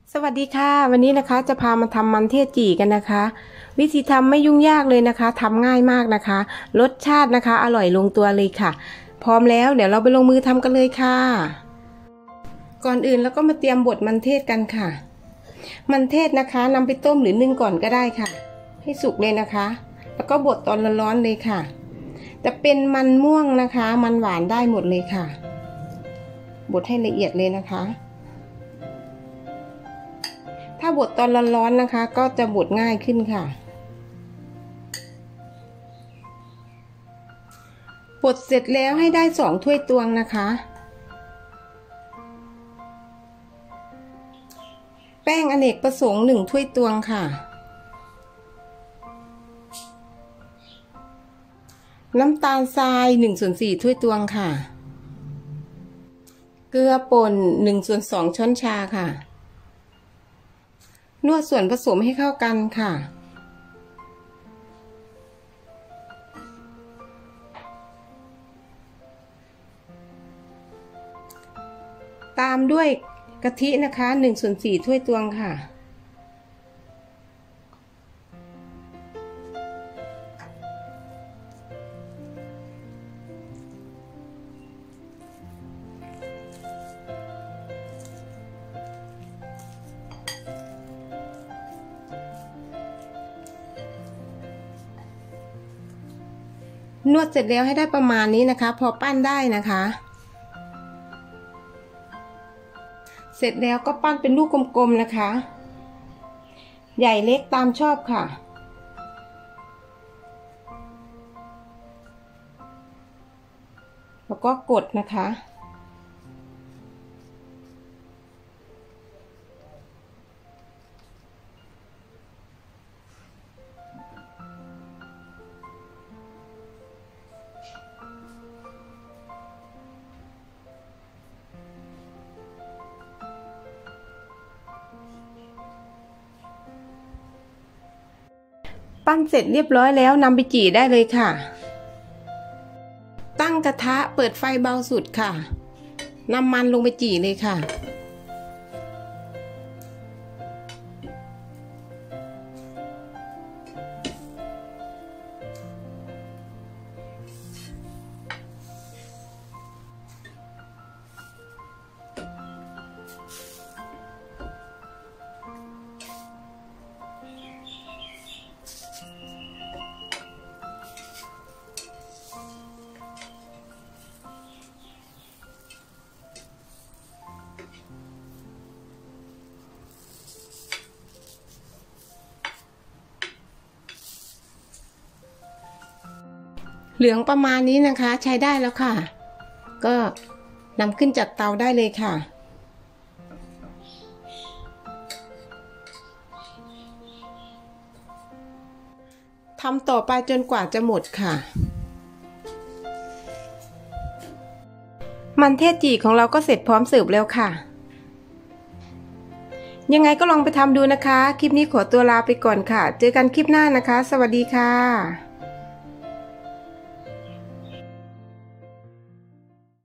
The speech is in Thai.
สวัสดีค่ะวันนี้นะคะจะพามาทำมันเทศจี่กันนะคะวิธีทำไม่ยุ่งยากเลยนะคะทำง่ายมากนะคะรสชาตินะคะอร่อยลงตัวเลยค่ะพร้อมแล้วเดี๋ยวเราไปลงมือทำกันเลยค่ะก่อนอื่นเราก็มาเตรียมบดมันเทศกันค่ะมันเทศนะคะนำไปต้มหรือนึ่งก่อนก็ได้ค่ะให้สุกเลยนะคะแล้วก็บดตอนร้อนๆเลยค่ะจะเป็นมันม่วงนะคะมันหวานได้หมดเลยค่ะบดให้ละเอียดเลยนะคะถ้าบดตอนร้อนๆนะคะก็จะบดง่ายขึ้นค่ะบดเสร็จแล้วให้ได้2 ถ้วยตวงนะคะแป้งอเนกประสงค์1 ถ้วยตวงค่ะน้ำตาลทราย1/4 ถ้วยตวงค่ะเกลือป่น1/2 ช้อนชาค่ะนวดส่วนผสมให้เข้ากันค่ะตามด้วยกะทินะคะ1/4 ถ้วยตวงค่ะนวดเสร็จแล้วให้ได้ประมาณนี้นะคะพอปั้นได้นะคะเสร็จแล้วก็ปั้นเป็นลูกกลมๆนะคะใหญ่เล็กตามชอบค่ะแล้วก็กดนะคะปั้นเสร็จเรียบร้อยแล้วนำไปจี่ได้เลยค่ะตั้งกระทะเปิดไฟเบาสุดค่ะนำมันลงไปจี่เลยค่ะเหลืองประมาณนี้นะคะใช้ได้แล้วค่ะก็นำขึ้นจากเตาได้เลยค่ะทำต่อไปจนกว่าจะหมดค่ะมันเทศจี่ของเราก็เสร็จพร้อมเสิร์ฟแล้วค่ะยังไงก็ลองไปทำดูนะคะคลิปนี้ขอตัวลาไปก่อนค่ะเจอกันคลิปหน้านะคะสวัสดีค่ะ